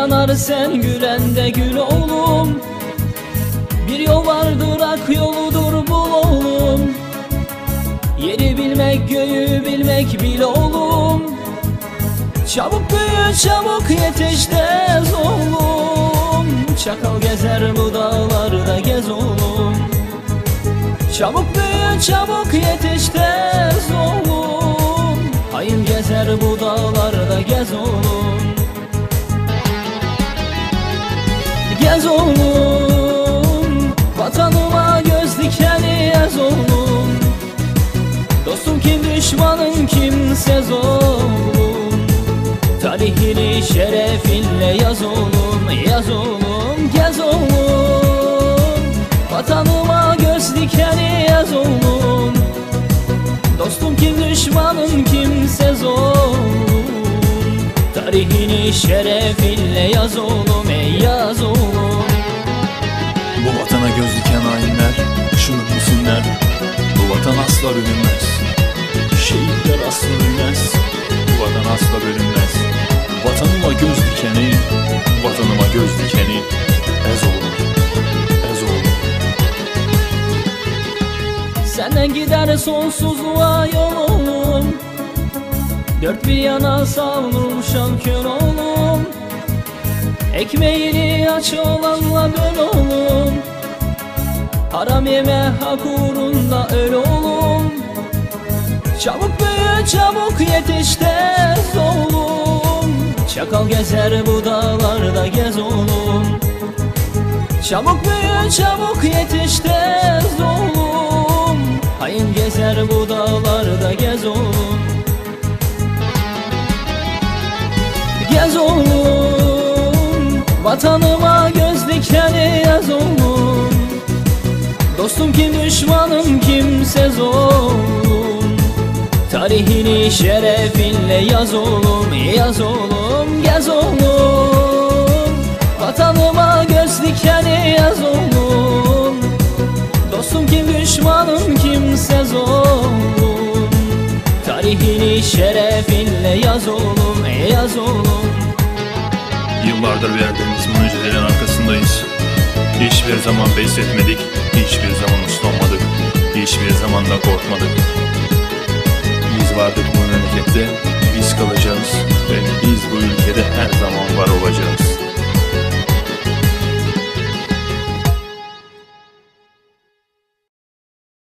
yanar sen gülende gül oğlum. Bir yol vardır ak yoludur bul oğlum. Yeri bilmek göğü bilmek bil oğlum. Çabuk büyü çabuk yetiş tez oğlum. Çakal gezer bu dağlarda gez oğlum. Çabuk büyü çabuk yetiş tez oğlum. Hain gezer bu dağlarda gez oğlum. Gez oğlum, vatanıma göz dikeni yaz oğlum. Dostum kim düşmanın kimsez oğlum. Tarihini şerefinle yaz oğlum, yaz oğlum. Gez oğlum, vatanıma göz dikeni yaz oğlum. Dostum kim düşmanın kimsez oğlum. Tarihini şerefinle yaz oğlum, yaz oğlum. Bu vatana göz diken hainler şunu bilsinler, bu vatan asla bölünmez. Şehitler asla ölmez, bu vatan asla bölünmez. Vatanıma göz dikeni, vatanıma göz dikeni ez oğlum, ez oğlum. Senden gider sonsuzluğa yol oğlum. Dört bir yana savrulmuşam kör oğlum. Ekmeğini aç olanla böl oğlum. Haram yeme hak uğrunda öl oğlum. Çabuk büyü çabuk yetiş tez oğlum. Çakal gezer bu dağlarda gez oğlum. Çabuk büyü çabuk yetiş tez oğlum. Hain gezer bu dağlarda gez oğlum. Gez oğlum, vatanıma göz dikeni yaz oğlum. Dostum kim düşmanım kimsez oğlum. Tarihini şerefinle yaz oğlum, yaz oğlum. Gez oğlum, vatanıma göz dikeni yaz oğlum. Dostum kim düşmanım kimsez oğlum. Tarihini şerefinle yaz oğlum, yaz oğlum. Yıllardır verdiğimiz mucizelerin arkasındayız. Hiçbir zaman pes etmedik, hiçbir zaman uslanmadık, hiçbir zaman da korkmadık. Biz vardık bu memlekette, biz kalacağız.